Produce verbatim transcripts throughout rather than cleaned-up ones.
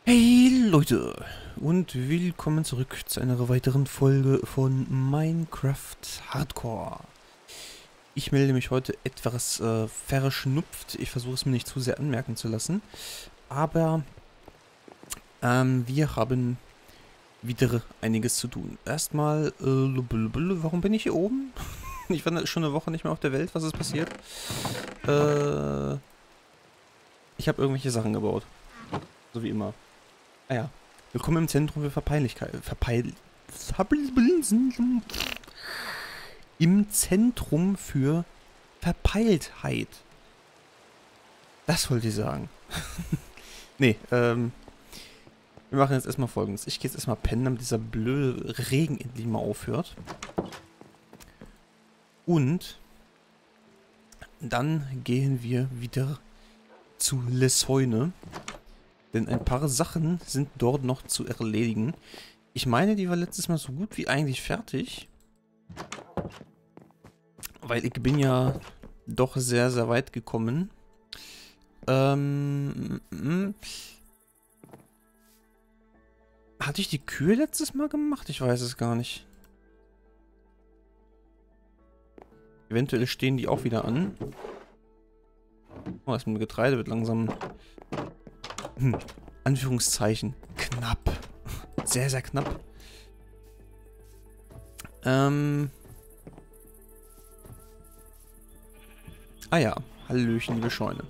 Hey Leute und willkommen zurück zu einer weiteren Folge von Minecraft Hardcore. Ich melde mich heute etwas äh, verschnupft. Ich versuche es mir nicht zu sehr anmerken zu lassen. Aber ähm, wir haben wieder einiges zu tun. Erstmal, äh, warum bin ich hier oben? Ich war schon eine Woche nicht mehr auf der Welt. Was ist passiert? Äh, ich habe irgendwelche Sachen gebaut. So wie immer. Ah ja. Willkommen im Zentrum für Verpeillichkeit. Verpeil... Im Zentrum für Verpeiltheit. Das wollte ich sagen. Nee, ähm... wir machen jetzt erstmal Folgendes. Ich gehe jetzt erstmal pennen, damit dieser blöde Regen endlich mal aufhört. Und dann gehen wir wieder zu Lesäune. Denn ein paar Sachen sind dort noch zu erledigen. Ich meine, die war letztes Mal so gut wie eigentlich fertig. Weil ich bin ja doch sehr, sehr weit gekommen. Ähm... Hatte ich die Kühe letztes Mal gemacht? Ich weiß es gar nicht. Eventuell stehen die auch wieder an. Oh, das mit dem Getreide wird langsam... Hm, Anführungszeichen. Knapp. Sehr, sehr knapp. Ähm. Ah ja. Hallöchen, liebe Scheune.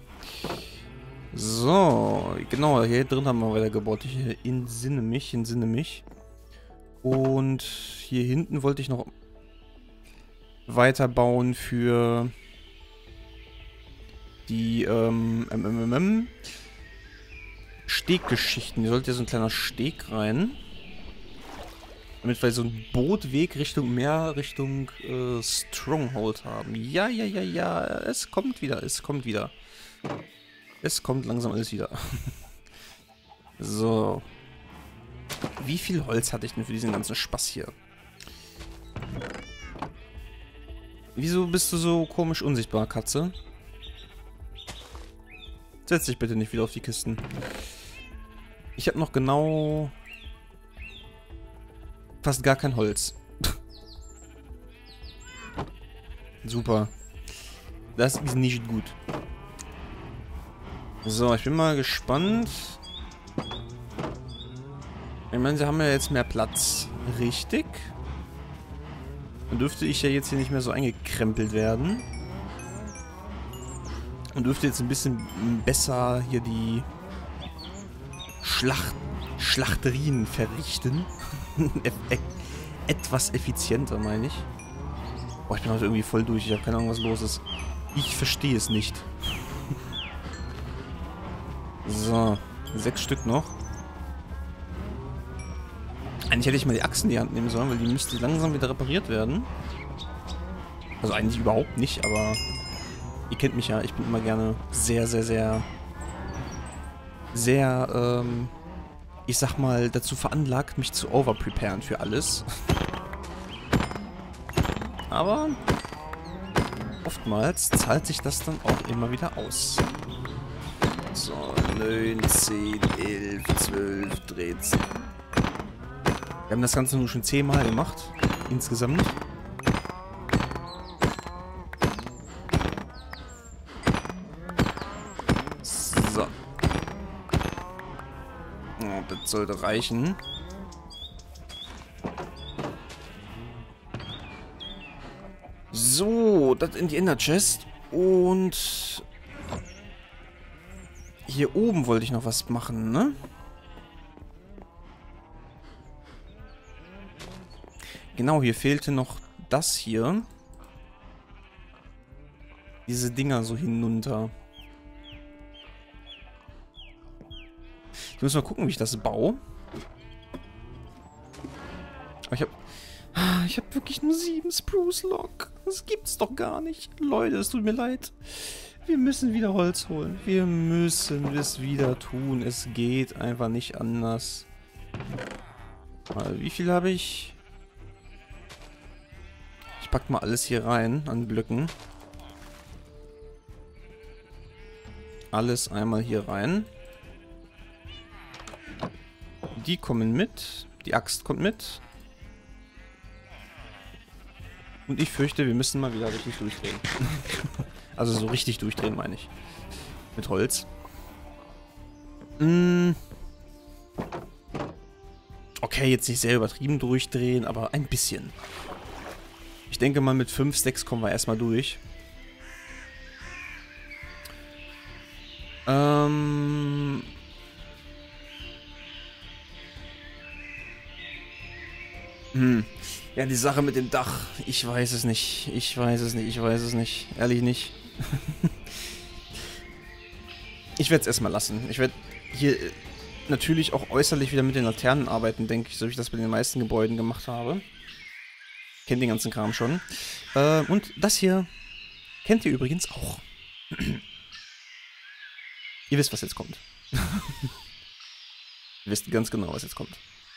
So, genau, hier drin haben wir weiter gebaut. Ich entsinne mich, entsinne mich. Und hier hinten wollte ich noch weiterbauen für die, ähm, MMM. Steggeschichten. Hier sollte ja so ein kleiner Steg rein. Damit wir so einen Bootweg Richtung Meer, Richtung äh, Stronghold haben. Ja, ja, ja, ja. Es kommt wieder, es kommt wieder. Es kommt langsam alles wieder. So. Wie viel Holz hatte ich denn für diesen ganzen Spaß hier? Wieso bist du so komisch unsichtbar, Katze? Setz dich bitte nicht wieder auf die Kisten. Ich habe noch genau fast gar kein Holz. Super. Das ist nicht gut. So, ich bin mal gespannt. Ich meine, sie haben ja jetzt mehr Platz. Richtig. Dann dürfte ich ja jetzt hier nicht mehr so eingekrempelt werden. Und dürfte jetzt ein bisschen besser hier die Schlacht Schlachterien verrichten. e etwas effizienter, meine ich. Boah, ich bin heute irgendwie voll durch. Ich habe keine Ahnung, was los ist. Ich verstehe es nicht. So, sechs Stück noch. Eigentlich hätte ich mal die Axt in die Hand nehmen sollen, weil die müsste langsam wieder repariert werden. Also eigentlich überhaupt nicht, aber ihr kennt mich ja. Ich bin immer gerne sehr, sehr, sehr, sehr, ähm, ich sag mal, dazu veranlagt, mich zu overpreparen für alles. Aber oftmals zahlt sich das dann auch immer wieder aus. So, neun, zehn, elf, zwölf, dreizehn. Wir haben das Ganze nur schon zehnmal gemacht. Insgesamt. So. Oh, das sollte reichen. So, das in die Ender Chest. Und hier oben wollte ich noch was machen, ne? Genau, hier fehlte noch das hier. Diese Dinger so hinunter. Ich muss mal gucken, wie ich das baue. Aber ich habe... Ich habe wirklich nur sieben Spruce Log. Das gibt's doch gar nicht. Leute, es tut mir leid. Wir müssen wieder Holz holen. Wir müssen es wieder tun. Es geht einfach nicht anders. Mal, wie viel habe ich? Ich pack mal alles hier rein an Blöcken. Alles einmal hier rein. Die kommen mit. Die Axt kommt mit. Und ich fürchte, wir müssen mal wieder richtig durchdrehen. Also so richtig durchdrehen, meine ich. Mit Holz. Mm. Okay, jetzt nicht sehr übertrieben durchdrehen, aber ein bisschen. Ich denke mal, mit fünf, sechs kommen wir erstmal durch. Ähm... Hm. Ja, die Sache mit dem Dach. Ich weiß es nicht. Ich weiß es nicht. Ich weiß es nicht. Ehrlich nicht. Ich werde es erstmal lassen. Ich werde hier natürlich auch äußerlich wieder mit den Laternen arbeiten, denke ich, so wie ich das bei den meisten Gebäuden gemacht habe. Kennt den ganzen Kram schon. Äh, und das hier kennt ihr übrigens auch. Ihr wisst, was jetzt kommt. Ihr wisst ganz genau, was jetzt kommt.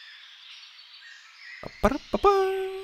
Ba, ba, ba.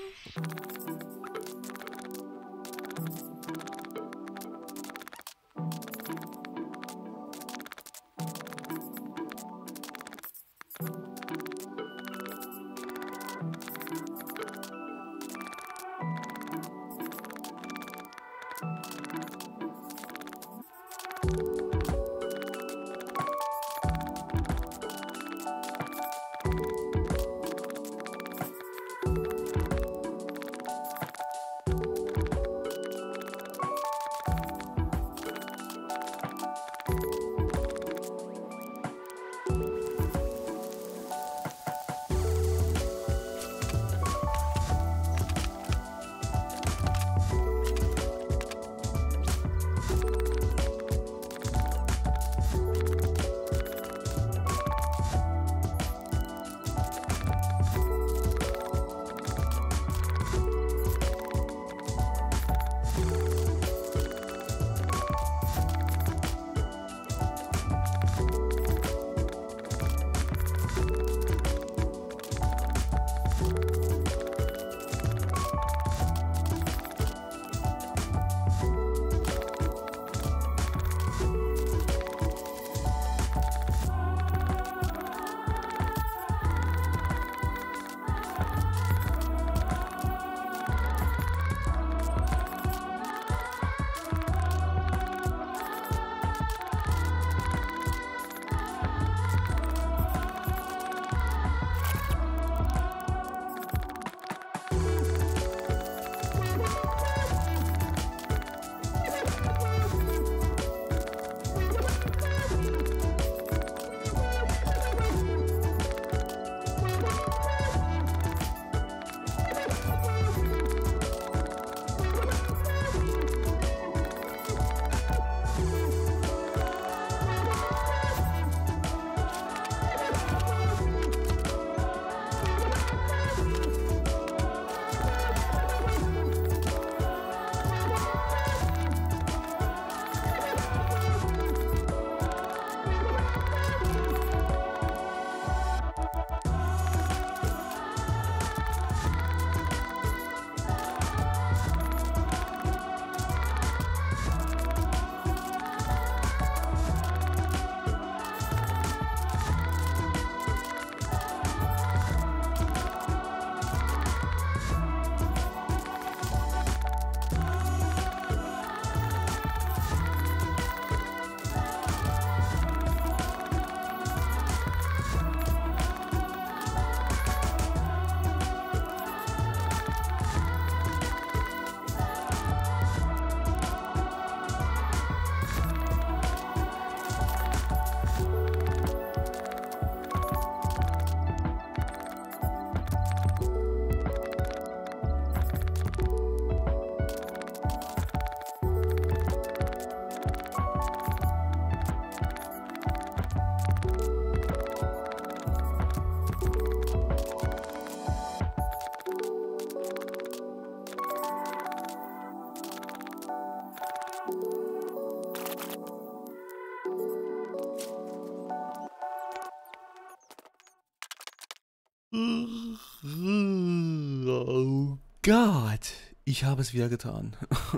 Oh Gott, ich habe es wieder getan.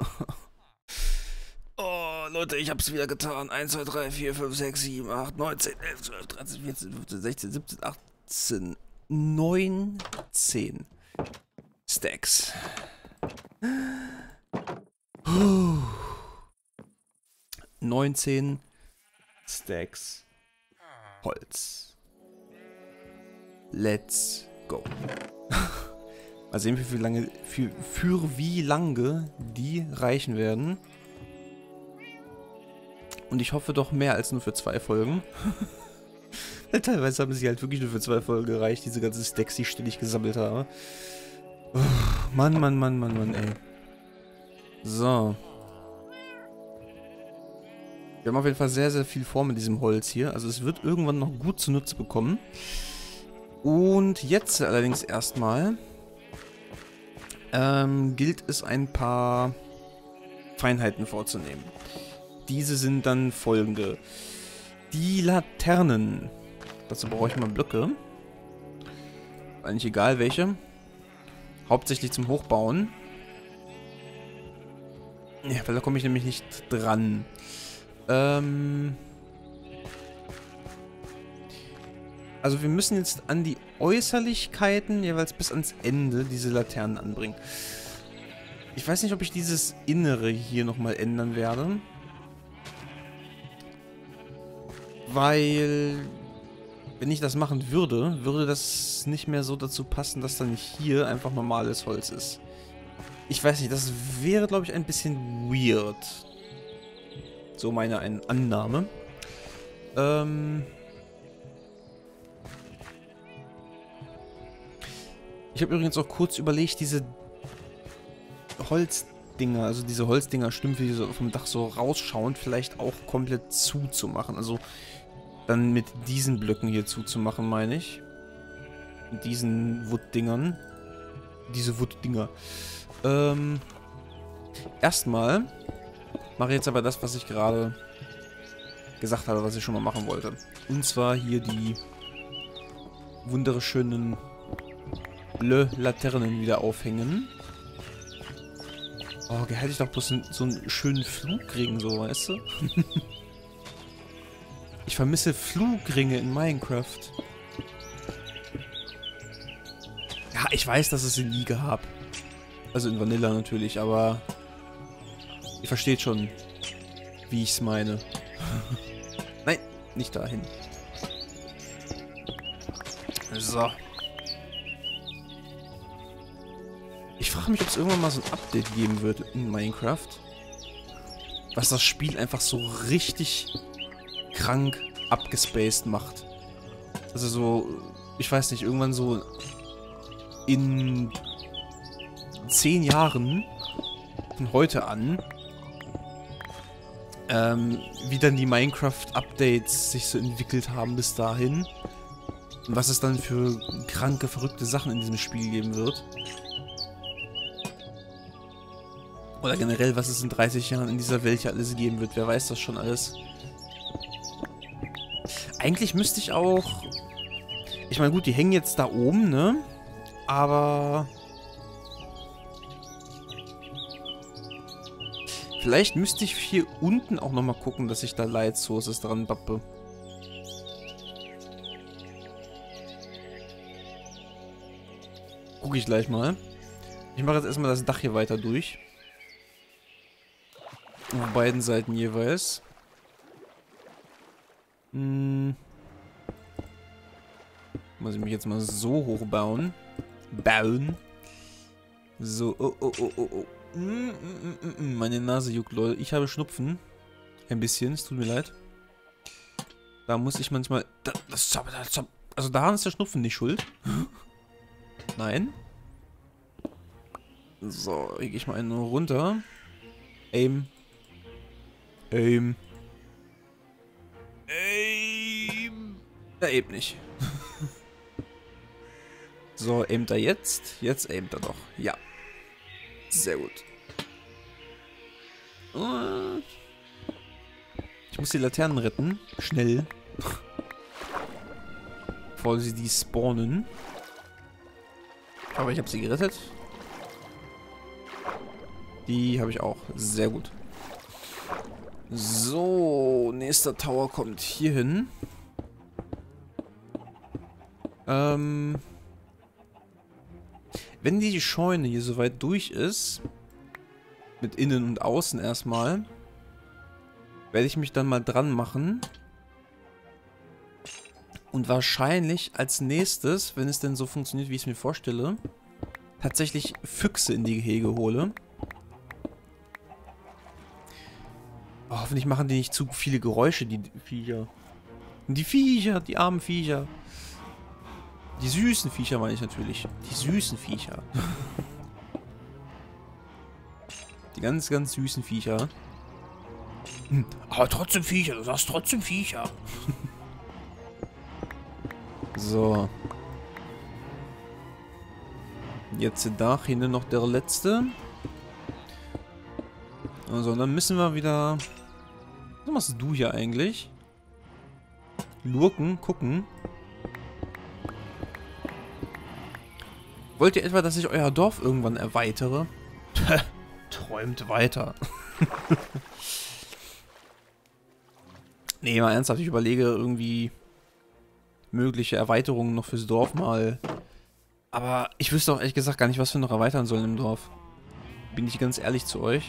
Oh, Leute, ich habe es wieder getan. eins, zwei, drei, vier, fünf, sechs, sieben, acht, neun, zehn, elf, zwölf, dreizehn, vierzehn, fünfzehn, sechzehn, siebzehn, achtzehn, achtzehn, neunzehn Stacks. Puh. neunzehn Stacks Holz. Let's go. Mal sehen, wie viel lange, für, für wie lange die reichen werden. Und ich hoffe doch mehr als nur für zwei Folgen. Teilweise haben sie halt wirklich nur für zwei Folgen gereicht, diese ganzen Stacks, die ich ständig gesammelt habe. Oh, Mann, Mann, Mann, Mann, Mann, ey. So. Wir haben auf jeden Fall sehr, sehr viel vor mit diesem Holz hier. Also es wird irgendwann noch gut zunutze bekommen. Und jetzt allerdings erstmal ähm, gilt es, ein paar Feinheiten vorzunehmen. Diese sind dann folgende. Die Laternen. Dazu brauche ich mal Blöcke. Eigentlich egal welche. Hauptsächlich zum Hochbauen. Ja, weil da komme ich nämlich nicht dran. Ähm... Also wir müssen jetzt an die Äußerlichkeiten jeweils bis ans Ende diese Laternen anbringen. Ich weiß nicht, ob ich dieses Innere hier nochmal ändern werde. Weil, wenn ich das machen würde, würde das nicht mehr so dazu passen, dass dann hier einfach normales Holz ist. Ich weiß nicht, das wäre, glaube ich, ein bisschen weird. So meine Annahme. Ähm... Ich habe übrigens auch kurz überlegt, diese Holzdinger, also diese Holzdinger-Stümpfe, die so vom Dach so rausschauen, vielleicht auch komplett zuzumachen. Also dann mit diesen Blöcken hier zuzumachen, meine ich. Mit diesen Wood-Dingern. Diese Wood-Dinger. Ähm, erstmal mache ich jetzt aber das, was ich gerade gesagt habe, was ich schon mal machen wollte. Und zwar hier die wunderschönen Laternen wieder aufhängen. Oh, hätte ich doch bloß so einen schönen Flugring, so, weißt du? Ich vermisse Flugringe in Minecraft. Ja, ich weiß, dass es sie nie gab. Also in Vanilla natürlich, aber ihr versteht schon, wie ich es meine. Nein, nicht dahin. So. Ich frage mich, ob es irgendwann mal so ein Update geben wird in Minecraft, was das Spiel einfach so richtig krank abgespaced macht. Also so, ich weiß nicht, irgendwann so in zehn Jahren von heute an, ähm, wie dann die Minecraft-Updates sich so entwickelt haben bis dahin und was es dann für kranke, verrückte Sachen in diesem Spiel geben wird. Oder generell, was es in dreißig Jahren in dieser Welt ja alles geben wird. Wer weiß das schon alles. Eigentlich müsste ich auch... Ich meine, gut, die hängen jetzt da oben, ne? Aber... Vielleicht müsste ich hier unten auch nochmal gucken, dass ich da Light Sources dran bappe. Gucke ich gleich mal. Ich mache jetzt erstmal das Dach hier weiter durch. Auf beiden Seiten jeweils. Hm. Muss ich mich jetzt mal so hoch bauen. Bauen. So, oh, oh, oh, oh, oh. Mm, mm, mm, mm. Meine Nase juckt, Leute. Ich habe Schnupfen. Ein bisschen, es tut mir leid. Da muss ich manchmal... Das, das, das, also daran ist der Schnupfen nicht schuld. Nein. So, hier gehe ich mal einen runter. Aim. Aim. Aim. Ja, eben nicht. So, aimt er jetzt? Jetzt aimt er doch. Ja. Sehr gut. Ich muss die Laternen retten. Schnell. Bevor sie die spawnen. Aber ich habe sie gerettet. Die habe ich auch. Sehr gut. So, nächster Tower kommt hier hin. Ähm... Wenn die Scheune hier soweit durch ist, mit innen und außen erstmal, werde ich mich dann mal dran machen und wahrscheinlich als nächstes, wenn es denn so funktioniert, wie ich es mir vorstelle, tatsächlich Füchse in die Gehege hole. Oh, hoffentlich machen die nicht zu viele Geräusche, die Viecher. Die Viecher, die armen Viecher. Die süßen Viecher meine ich natürlich. Die süßen Viecher. Die ganz, ganz süßen Viecher. Hm, aber trotzdem Viecher, du sagst trotzdem Viecher. So. Jetzt da hinten noch der letzte. Also, dann müssen wir wieder... Was machst du hier eigentlich? Lurken, gucken. Wollt ihr etwa, dass ich euer Dorf irgendwann erweitere? Träumt weiter. Nee, mal ernsthaft, ich überlege irgendwie mögliche Erweiterungen noch fürs Dorf mal. Aber ich wüsste auch ehrlich gesagt gar nicht, was wir noch erweitern sollen im Dorf. Bin ich ganz ehrlich zu euch.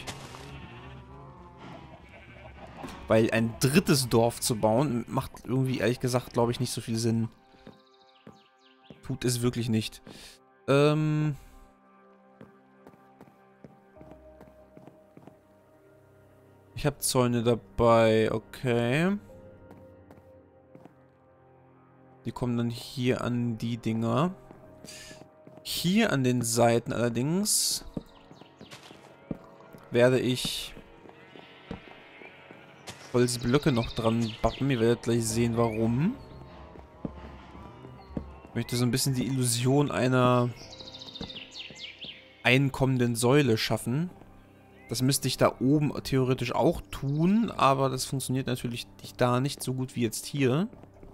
Weil ein drittes Dorf zu bauen, macht irgendwie ehrlich gesagt, glaube ich, nicht so viel Sinn. Tut es wirklich nicht. Ähm... Ich habe Zäune dabei, okay. Die kommen dann hier an die Dinger. Hier an den Seiten allerdings werde ich Holzblöcke noch dran bappen. Ihr werdet gleich sehen, warum. Ich möchte so ein bisschen die Illusion einer einkommenden Säule schaffen. Das müsste ich da oben theoretisch auch tun, aber das funktioniert natürlich da nicht so gut wie jetzt hier.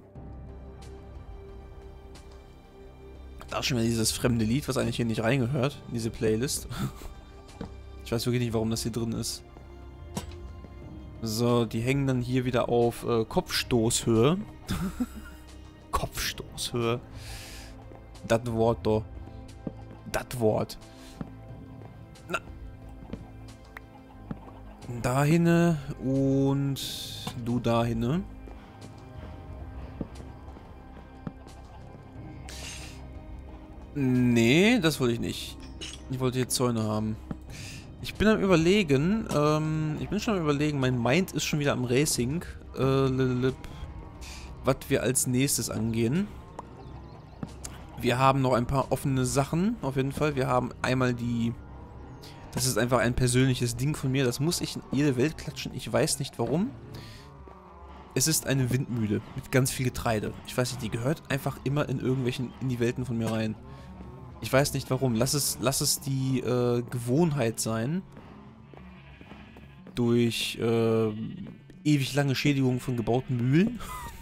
Da ist schon wieder dieses fremde Lied, was eigentlich hier nicht reingehört, in diese Playlist. Ich weiß wirklich nicht, warum das hier drin ist. So, die hängen dann hier wieder auf äh, Kopfstoßhöhe. Kopfstoßhöhe. Das Wort doch. Das Wort. Na. Dahin und du dahin. Nee, das wollte ich nicht. Ich wollte jetzt Zäune haben. Ich bin am Überlegen, ähm, ich bin schon am Überlegen, mein Mind ist schon wieder am Racing, äh, was wir als nächstes angehen. Wir haben noch ein paar offene Sachen, auf jeden Fall. Wir haben einmal die, das ist einfach ein persönliches Ding von mir, das muss ich in jede Welt klatschen, ich weiß nicht warum. Es ist eine Windmühle mit ganz viel Getreide. Ich weiß nicht, die gehört einfach immer in irgendwelchen, in die Welten von mir rein. Ich weiß nicht warum. Lass es, lass es die äh, Gewohnheit sein. Durch äh, ewig lange Schädigung von gebauten Mühlen.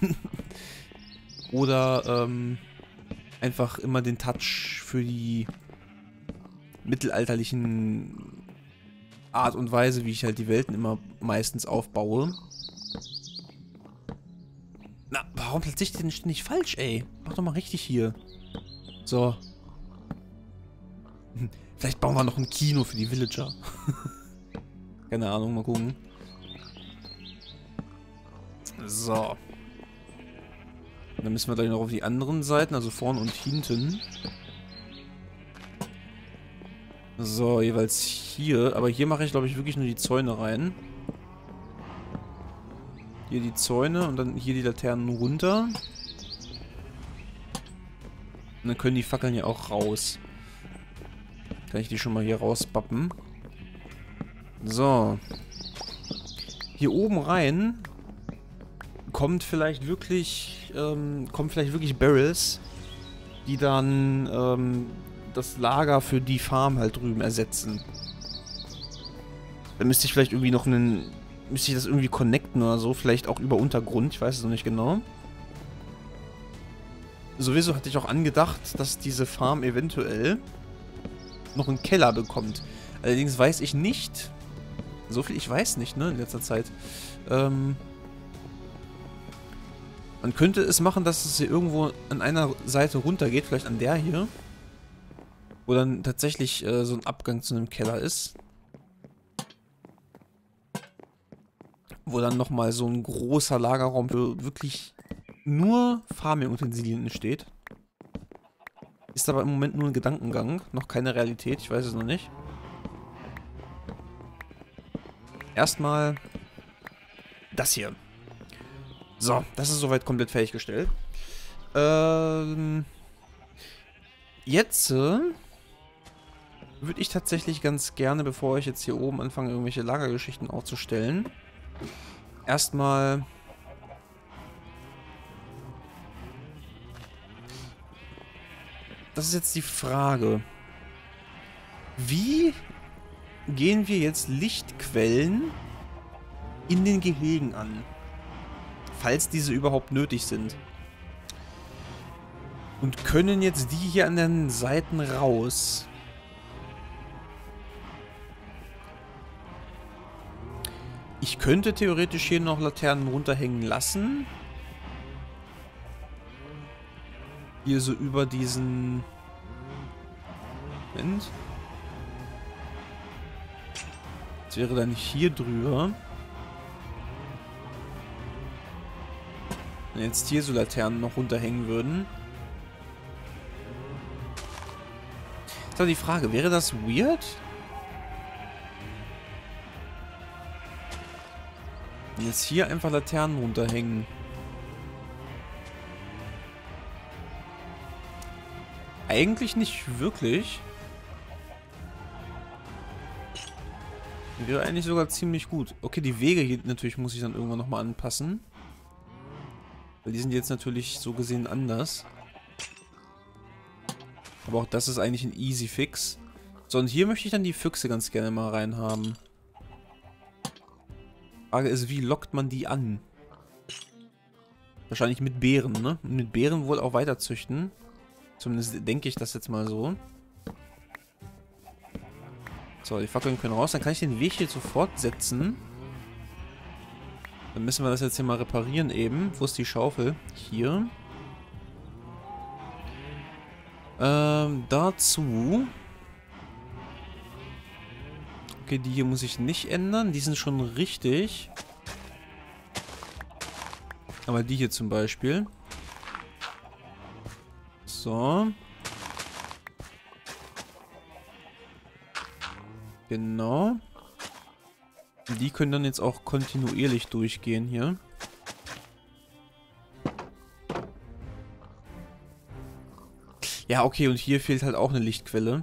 Oder ähm, einfach immer den Touch für die mittelalterlichen Art und Weise, wie ich halt die Welten immer meistens aufbaue. Na, warum platziere ich den ständig falsch, ey? Mach doch mal richtig hier. So. Vielleicht bauen wir noch ein Kino für die Villager. Keine Ahnung, mal gucken. So. Dann müssen wir gleich noch auf die anderen Seiten, also vorne und hinten. So, jeweils hier. Aber hier mache ich, glaube ich, wirklich nur die Zäune rein. Hier die Zäune und dann hier die Laternen runter. Und dann können die Fackeln ja auch raus. Kann ich die schon mal hier rausbappen. So. Hier oben rein kommt vielleicht wirklich, ähm, kommen vielleicht wirklich Barrels, die dann ähm, das Lager für die Farm halt drüben ersetzen. Dann müsste ich vielleicht irgendwie noch einen, müsste ich das irgendwie connecten oder so, vielleicht auch über Untergrund, ich weiß es noch nicht genau. Sowieso hatte ich auch angedacht, dass diese Farm eventuell noch einen Keller bekommt. Allerdings weiß ich nicht, so viel ich weiß nicht, ne, in letzter Zeit, ähm, Man könnte es machen, dass es hier irgendwo an einer Seite runtergeht, vielleicht an der hier. Wo dann tatsächlich äh, so ein Abgang zu einem Keller ist. Wo dann nochmal so ein großer Lagerraum für wirklich nur Farming-Utensilien steht. Ist aber im Moment nur ein Gedankengang, noch keine Realität, ich weiß es noch nicht. Erstmal das hier. So, das ist soweit komplett fertiggestellt. Ähm, jetzt äh, würde ich tatsächlich ganz gerne, bevor ich jetzt hier oben anfange, irgendwelche Lagergeschichten aufzustellen, erstmal das ist jetzt die Frage. Wie gehen wir jetzt Lichtquellen in den Gehegen an? Falls diese überhaupt nötig sind. Und können jetzt die hier an den Seiten raus? Ich könnte theoretisch hier noch Laternen runterhängen lassen. Hier so über diesen... Moment. Das wäre dann hier drüber. Wenn jetzt hier so Laternen noch runterhängen würden. Ist aber die Frage, wäre das weird? Wenn jetzt hier einfach Laternen runterhängen. Eigentlich nicht wirklich. Wäre eigentlich sogar ziemlich gut. Okay, die Wege hier natürlich muss ich dann irgendwann nochmal anpassen. Weil die sind jetzt natürlich so gesehen anders. Aber auch das ist eigentlich ein easy Fix. So, und hier möchte ich dann die Füchse ganz gerne mal reinhaben. Frage ist, wie lockt man die an? Wahrscheinlich mit Beeren, ne? Und mit Beeren wohl auch weiter züchten. Zumindest denke ich das jetzt mal so. So, die Fackeln können raus. Dann kann ich den Weg hier sofort setzen. Dann müssen wir das jetzt hier mal reparieren eben. Wo ist die Schaufel? Hier. Ähm, dazu... Okay, die hier muss ich nicht ändern. Die sind schon richtig. Aber die hier zum Beispiel. So. Genau. Die können dann jetzt auch kontinuierlich durchgehen hier. Ja, okay, und hier fehlt halt auch eine Lichtquelle.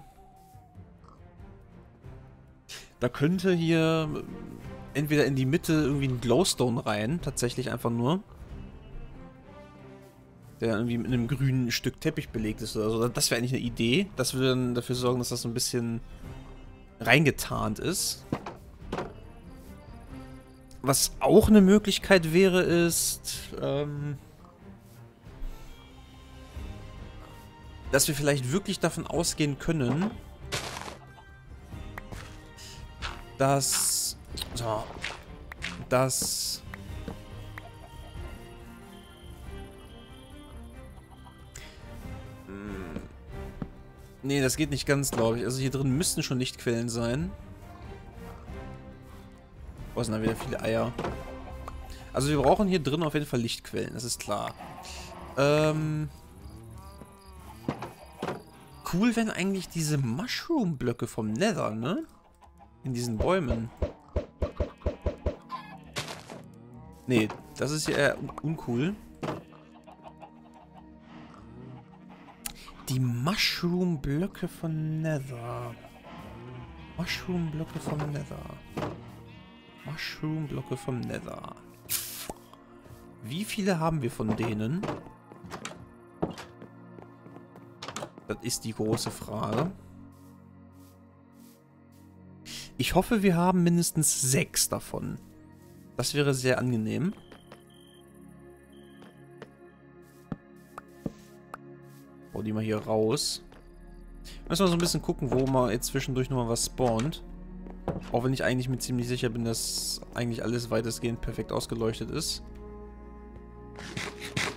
Da könnte hier entweder in die Mitte irgendwie ein Glowstone rein, tatsächlich einfach nur. Der irgendwie mit einem grünen Stück Teppich belegt ist oder so. Das wäre eigentlich eine Idee. Das würde dann dafür sorgen, dass das so ein bisschen reingetarnt ist. Was auch eine Möglichkeit wäre, ist, ähm, dass wir vielleicht wirklich davon ausgehen können, dass, so, dass, hm, nee, das geht nicht ganz, glaube ich. Also hier drin müssten schon Lichtquellen sein. Oh, sind da wieder viele Eier. Also wir brauchen hier drin auf jeden Fall Lichtquellen, das ist klar. Ähm... Cool wären eigentlich diese Mushroom-Blöcke vom Nether, ne? In diesen Bäumen. Nee, das ist hier eher un uncool. Die Mushroom-Blöcke von Nether. Mushroom-Blöcke vom Nether. Mushroom-Blöcke vom Nether. Wie viele haben wir von denen? Das ist die große Frage. Ich hoffe, wir haben mindestens sechs davon. Das wäre sehr angenehm. Hau die mal hier raus. Müssen wir so ein bisschen gucken, wo mal jetzt zwischendurch nochmal was spawnt. Auch wenn ich eigentlich mir ziemlich sicher bin, dass eigentlich alles weitestgehend perfekt ausgeleuchtet ist.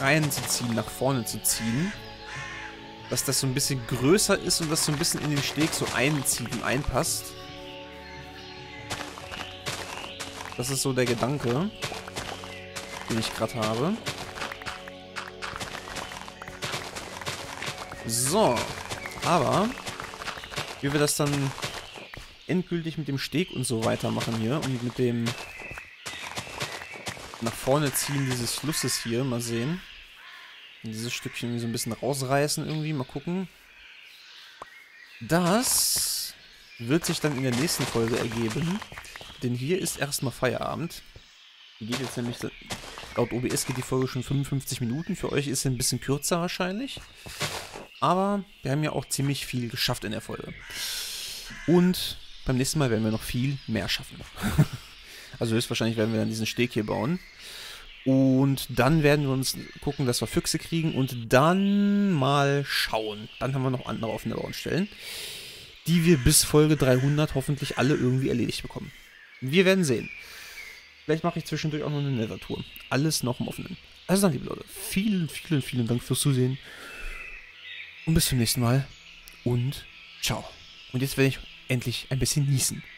reinzuziehen, nach vorne zu ziehen. Dass das so ein bisschen größer ist und das so ein bisschen in den Steg so einzieht und einpasst. Das ist so der Gedanke, den ich gerade habe. So, aber wie wir das dann endgültig mit dem Steg und so weitermachen hier und mit dem nach vorne ziehen dieses Flusses hier, mal sehen. Und dieses Stückchen so ein bisschen rausreißen irgendwie, mal gucken. Das wird sich dann in der nächsten Folge ergeben, denn hier ist erstmal Feierabend. Die geht jetzt nämlich, laut O B S geht die Folge schon fünfundfünfzig Minuten, für euch ist sie ein bisschen kürzer wahrscheinlich. Aber wir haben ja auch ziemlich viel geschafft in der Folge. Und beim nächsten Mal werden wir noch viel mehr schaffen. Also höchstwahrscheinlich werden wir dann diesen Steg hier bauen. Und dann werden wir uns gucken, dass wir Füchse kriegen und dann mal schauen. Dann haben wir noch andere offene Baustellen, die wir bis Folge dreihundert hoffentlich alle irgendwie erledigt bekommen. Wir werden sehen. Vielleicht mache ich zwischendurch auch noch eine Nether-Tour. Alles noch im Offenen. Also dann, liebe Leute, vielen, vielen, vielen Dank fürs Zusehen. Und bis zum nächsten Mal. Und ciao. Und jetzt werde ich endlich ein bisschen niesen.